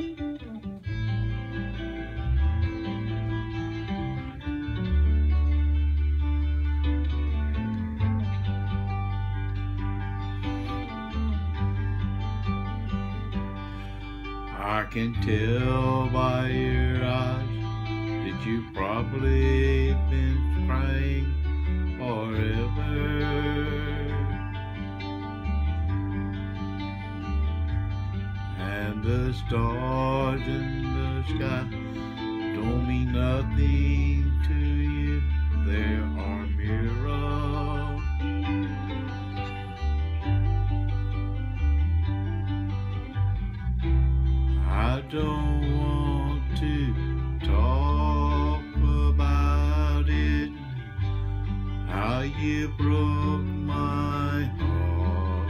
I can tell by your eyes that you've probably been crying forever. And the stars in the sky don't mean nothing to you. There are miracles. I don't want to talk about it, how you broke my heart.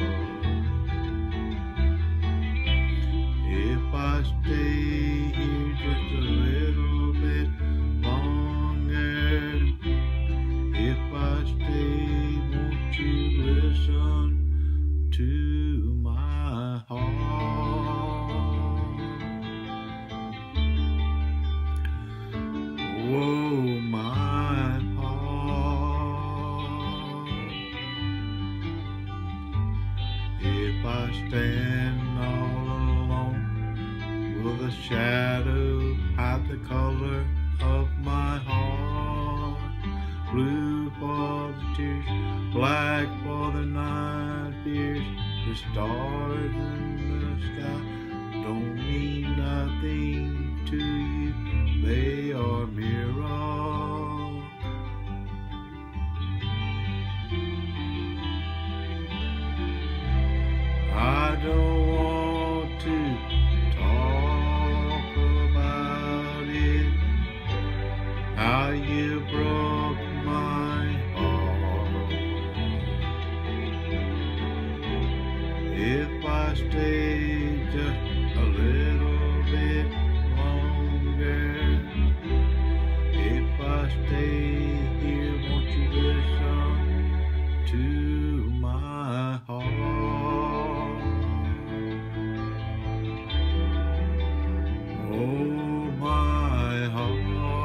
If I stay here just a little bit longer, if I stay, won't you listen to my heart? Whoa, my heart. If I stand all alone, will the shadow hide the color of my heart? Blue for the tears, black for the night fears. The stars in the sky don't mean nothing to you. They are miracles. I don't want to talk about it, how you broke my heart. If I stay just a little bit longer, if I stay here, won't you listen to my heart? Oh, my heart.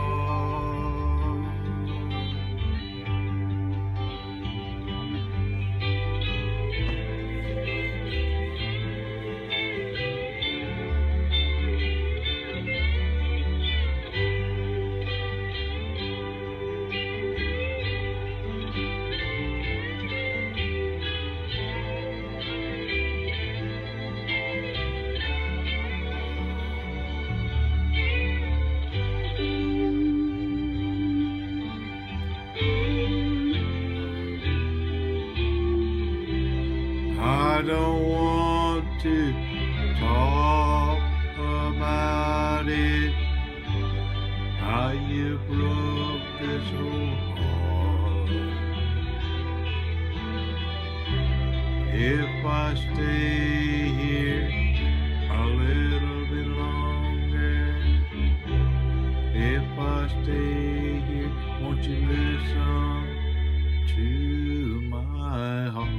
I don't want to talk about it, how you broke this whole heart. If I stay here a little bit longer, if I stay here, won't you listen to my heart?